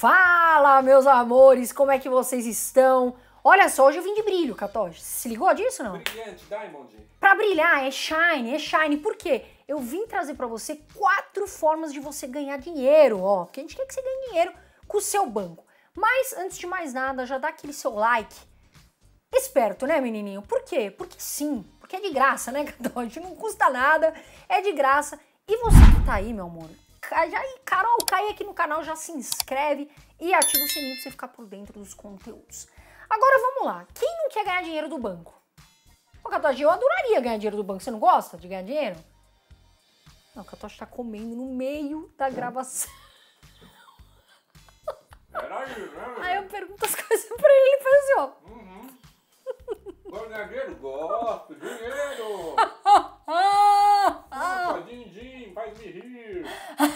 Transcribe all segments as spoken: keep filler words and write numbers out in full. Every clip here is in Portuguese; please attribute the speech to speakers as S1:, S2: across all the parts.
S1: Fala, meus amores, como é que vocês estão? Olha só, hoje eu vim de brilho, Catoche. Se ligou disso, não?
S2: Brilhante, Diamond.
S1: Pra brilhar, é shine, é shine. Por quê? Eu vim trazer pra você quatro formas de você ganhar dinheiro, ó. Porque a gente quer que você ganhe dinheiro com o seu banco. Mas, antes de mais nada, já dá aquele seu like. Esperto, né, menininho? Por quê? Porque sim. Porque é de graça, né, Catoche? Não custa nada, é de graça. E você que tá aí, meu amor, já, Carol, cai aqui no canal, já se inscreve e ativa o sininho pra você ficar por dentro dos conteúdos. Agora vamos lá, quem não quer ganhar dinheiro do banco? Ô, Catoche, eu adoraria ganhar dinheiro do banco, você não gosta de ganhar dinheiro? Não, o Catoche tá comendo no meio da gravação.
S2: Peraí, né?
S1: Aí eu pergunto as coisas pra ele, ele faz assim, ó.
S2: Uhum. Gosto de ganhar dinheiro? Gosto, dinheiro! Opa, din, din, faz me rir.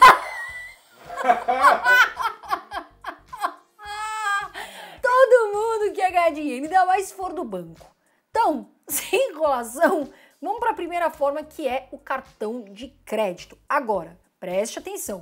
S1: Todo mundo quer ganhar dinheiro, ainda mais se for do banco. Então, sem enrolação, vamos para a primeira forma, que é o cartão de crédito. Agora, preste atenção.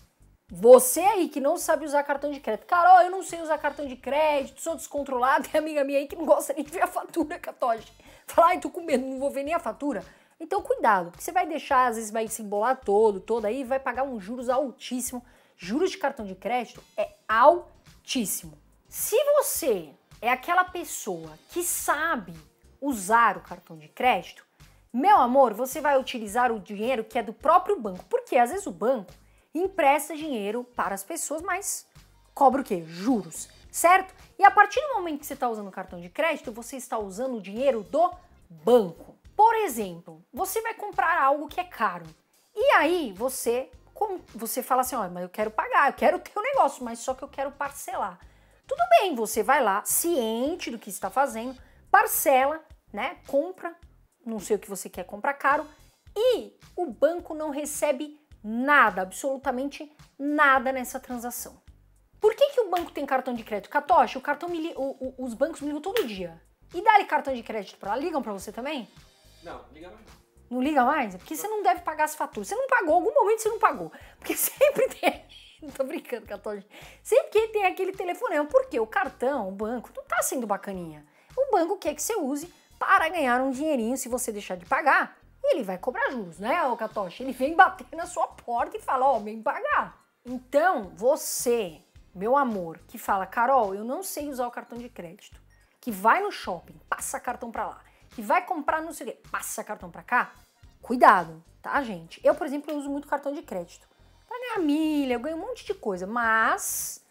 S1: Você aí que não sabe usar cartão de crédito. Carol, eu não sei usar cartão de crédito, sou descontrolada. Tem amiga minha aí que não gosta nem de ver a fatura, Catoche. Fala, ai, tô com medo, não vou ver nem a fatura. Então, cuidado, porque você vai deixar, às vezes vai se embolar todo, todo aí, vai pagar um juros altíssimo. Juros de cartão de crédito é altíssimo. Se você é aquela pessoa que sabe usar o cartão de crédito, meu amor, você vai utilizar o dinheiro que é do próprio banco. Porque às vezes o banco empresta dinheiro para as pessoas, mas cobra o quê? Juros, certo? E a partir do momento que você está usando o cartão de crédito, você está usando o dinheiro do banco. Por exemplo, você vai comprar algo que é caro. E aí você, você fala assim, olha, mas eu quero pagar, eu quero ter o negócio, mas só que eu quero parcelar. Tudo bem, você vai lá, ciente do que está fazendo, parcela, né? Compra, não sei o que você quer comprar caro, e o banco não recebe nada, absolutamente nada nessa transação. Por que que o banco tem cartão de crédito? Catoche, o cartão me li... o, o, os bancos me ligam todo dia. E dá-lhe cartão de crédito pra lá? Ligam pra você também?
S2: Não, liga mais não.
S1: Não liga mais? Porque você não deve pagar as faturas. Você não pagou, algum momento você não pagou. Porque sempre tem... Não tô brincando, Catoche. Sempre que tem aquele telefonema. Porque o cartão, o banco, não tá sendo bacaninha. O banco quer que você use para ganhar um dinheirinho. Se você deixar de pagar, ele vai cobrar juros, né, ô Catoche? Ele vem bater na sua porta e fala, ó, oh, vem pagar. Então, você, meu amor, que fala, Carol, eu não sei usar o cartão de crédito, que vai no shopping, passa cartão pra lá, que vai comprar não sei o quê, passa cartão pra cá, cuidado, tá, gente? Eu, por exemplo, eu uso muito cartão de crédito. Pra ganhar milha, eu ganho um monte de coisa, mas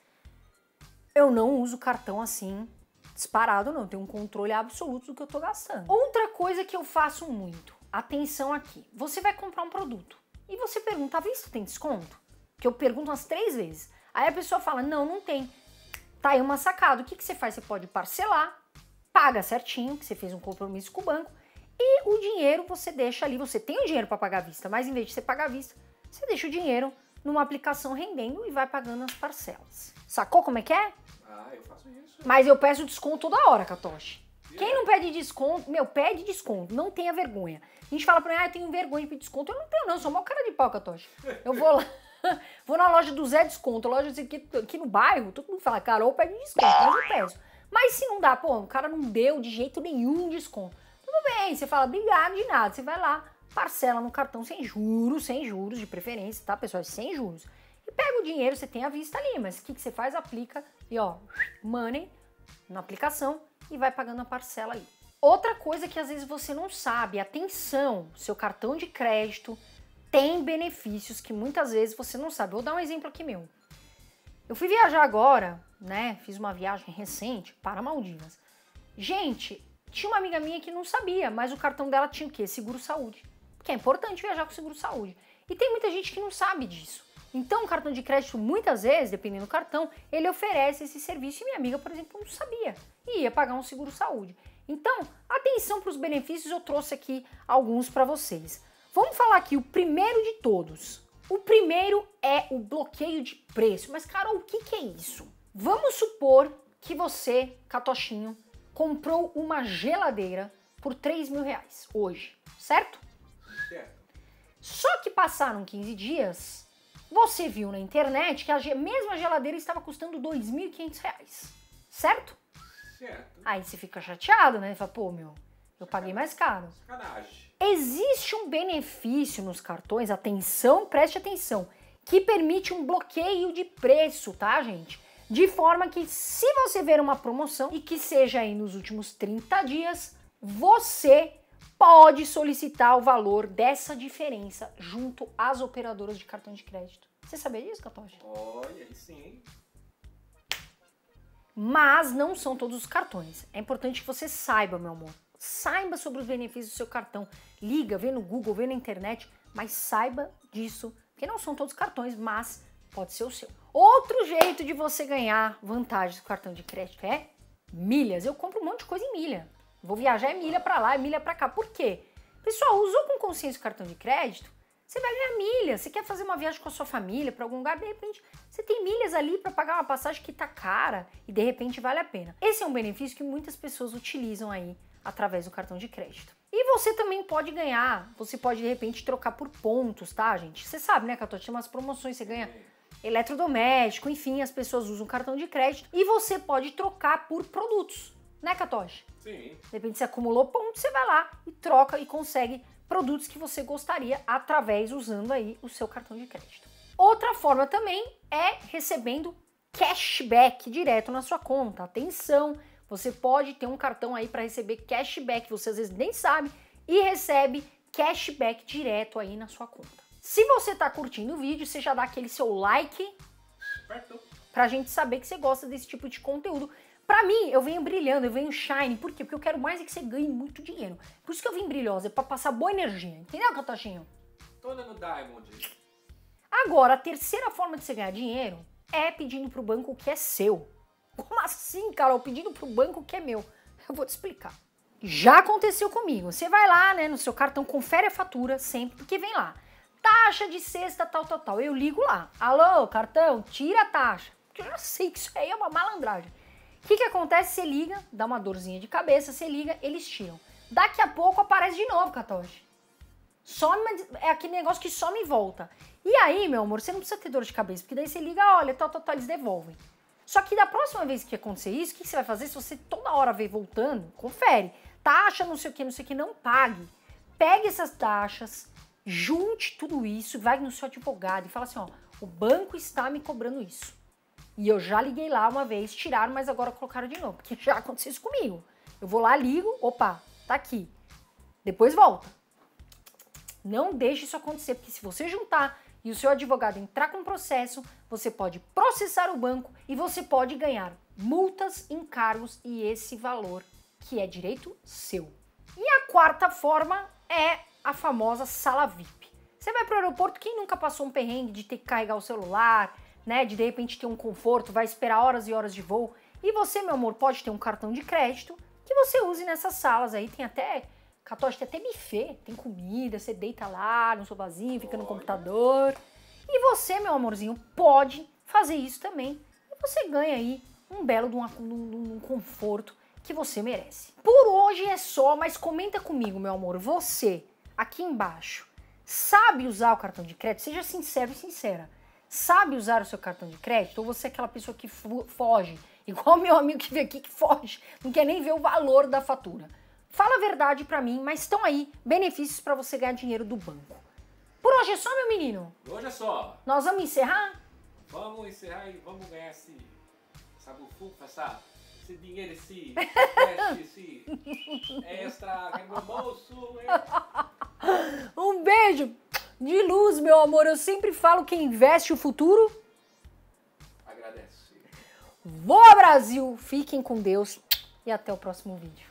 S1: eu não uso cartão assim, disparado não, eu tenho um controle absoluto do que eu tô gastando. Outra coisa que eu faço muito, atenção aqui, você vai comprar um produto e você pergunta, à vista tem desconto? Que eu pergunto umas três vezes. Aí a pessoa fala, não, não tem. Tá aí uma sacada, o que que você faz? Você pode parcelar, paga certinho, que você fez um compromisso com o banco, e o dinheiro você deixa ali, você tem o dinheiro para pagar à vista, mas em vez de você pagar à vista, você deixa o dinheiro numa aplicação rendendo e vai pagando as parcelas. Sacou como é que é?
S2: Ah, eu faço isso.
S1: Mas eu peço desconto toda hora, Catoche. Quem não pede desconto, meu, pede desconto, não tenha vergonha. A gente fala pra mim, ah, eu tenho vergonha de pedir desconto. Eu não tenho não, eu sou mó cara de pau, Catoche. Eu vou lá, vou na loja do Zé Desconto, loja aqui, aqui no bairro, todo mundo fala, Carol, pede desconto, mas eu peço. Mas se não dá, pô, o cara não deu de jeito nenhum desconto. Tudo bem, você fala, obrigado de nada, você vai lá, parcela no cartão sem juros, sem juros de preferência, tá, pessoal? Sem juros. E pega o dinheiro, você tem à vista ali, mas o que, que você faz? Aplica e ó, money na aplicação e vai pagando a parcela aí. Outra coisa que às vezes você não sabe, atenção, seu cartão de crédito tem benefícios que muitas vezes você não sabe. Vou dar um exemplo aqui meu. Eu fui viajar agora, né, fiz uma viagem recente para Maldivas. Gente, tinha uma amiga minha que não sabia, mas o cartão dela tinha o quê? Seguro-saúde. Porque é importante viajar com seguro-saúde. E tem muita gente que não sabe disso. Então, o cartão de crédito, muitas vezes, dependendo do cartão, ele oferece esse serviço. E minha amiga, por exemplo, não sabia. E ia pagar um seguro-saúde. Então, atenção para os benefícios, eu trouxe aqui alguns para vocês. Vamos falar aqui o primeiro de todos. O primeiro é o bloqueio de preço. Mas, Carol, o que, que é isso? Vamos supor que você, Catochinho, comprou uma geladeira por três mil reais hoje, certo?
S2: Certo.
S1: Só que passaram quinze dias Você viu na internet que a ge- mesma geladeira estava custando dois mil e quinhentos reais, certo?
S2: Certo.
S1: Aí você fica chateado, né? Fala, pô, meu, eu paguei mais caro.
S2: Sacanagem.
S1: Existe um benefício nos cartões, atenção, preste atenção, que permite um bloqueio de preço, tá, gente? De forma que se você ver uma promoção e que seja aí nos últimos trinta dias, você pode solicitar o valor dessa diferença junto às operadoras de cartão de crédito. Você sabia disso, Catocha?
S2: Olha, aí sim.
S1: Mas não são todos os cartões. É importante que você saiba, meu amor. Saiba sobre os benefícios do seu cartão. Liga, vê no Google, vê na internet, mas saiba disso, porque não são todos os cartões, mas pode ser o seu. Outro jeito de você ganhar vantagens do cartão de crédito é milhas. Eu compro um monte de coisa em milha. Vou viajar, é milha pra lá, é milha pra cá. Por quê? Pessoal, usou com consciência o cartão de crédito, você vai ganhar milha. Você quer fazer uma viagem com a sua família pra algum lugar, de repente você tem milhas ali pra pagar uma passagem que tá cara e de repente vale a pena. Esse é um benefício que muitas pessoas utilizam aí através do cartão de crédito. E você também pode ganhar, você pode de repente trocar por pontos, tá, gente? Você sabe, né, Catocha? Tem umas promoções, você ganha eletrodoméstico, enfim, as pessoas usam cartão de crédito e você pode trocar por produtos, né, Catocha?
S2: Sim.
S1: De repente você acumulou pontos, você vai lá e troca e consegue produtos que você gostaria através, usando aí o seu cartão de crédito. Outra forma também é recebendo cashback direto na sua conta. Atenção, você pode ter um cartão aí para receber cashback, você às vezes nem sabe, e recebe cashback direto aí na sua conta. Se você tá curtindo o vídeo, você já dá aquele seu like
S2: Certo.
S1: pra gente saber que você gosta desse tipo de conteúdo. Pra mim, eu venho brilhando, eu venho shine. Por quê? Porque eu quero mais é que você ganhe muito dinheiro. Por isso que eu vim brilhosa, é pra passar boa energia. Entendeu, Catochinho?
S2: Toda no Diamond.
S1: Agora, a terceira forma de você ganhar dinheiro é pedindo pro banco o que é seu. Como assim, Carol? Pedindo pro banco o que é meu? Eu vou te explicar. Já aconteceu comigo. Você vai lá, né, no seu cartão, confere a fatura sempre, porque vem lá. Taxa de cesta, tal, tal, tal. Eu ligo lá. Alô, cartão, tira a taxa. Porque eu já sei que isso aí é uma malandragem. O que que acontece? Você liga, dá uma dorzinha de cabeça, você liga, eles tiram. Daqui a pouco aparece de novo, Catoche. Some, é aquele negócio que some e volta. E aí, meu amor, você não precisa ter dor de cabeça, porque daí você liga, olha, tal, tal, tal, eles devolvem. Só que da próxima vez que acontecer isso, o que você vai fazer? Se você toda hora vê voltando, confere. Taxa, não sei o que, não sei o que, não pague. Pegue essas taxas, junte tudo isso, vai no seu advogado e fala assim, ó, o banco está me cobrando isso. E eu já liguei lá uma vez, tiraram, mas agora colocaram de novo, porque já aconteceu isso comigo. Eu vou lá, ligo, opa, tá aqui. Depois volta. Não deixe isso acontecer, porque se você juntar e o seu advogado entrar com processo, você pode processar o banco e você pode ganhar multas, encargos e esse valor que é direito seu. E a quarta forma é a famosa sala V I P. Você vai para o aeroporto, quem nunca passou um perrengue de ter que carregar o celular, né, de de repente ter um conforto, vai esperar horas e horas de voo, e você, meu amor, pode ter um cartão de crédito que você use nessas salas aí, tem até, Catoche, tem até buffet, tem comida, você deita lá no sofazinho, fica no computador, e você, meu amorzinho, pode fazer isso também, e você ganha aí um belo de um, um, um conforto que você merece. Por hoje é só, mas comenta comigo, meu amor, você, aqui embaixo, sabe usar o cartão de crédito? Seja sincero e sincera. Sabe usar o seu cartão de crédito? Ou você é aquela pessoa que foge, igual meu amigo que veio aqui que foge, não quer nem ver o valor da fatura. Fala a verdade pra mim, mas estão aí benefícios pra você ganhar dinheiro do banco. Por hoje é só, meu menino.
S2: Hoje é só.
S1: Nós vamos encerrar?
S2: Vamos encerrar e vamos ganhar esse, essa bufufa, essa, esse dinheiro, esse, esse, esse, esse extra aqui no meu bolso. Hein?
S1: Um beijo de luz, meu amor. Eu sempre falo que investe o futuro
S2: Agradece.
S1: voa, Brasil. Fiquem com Deus e até o próximo vídeo.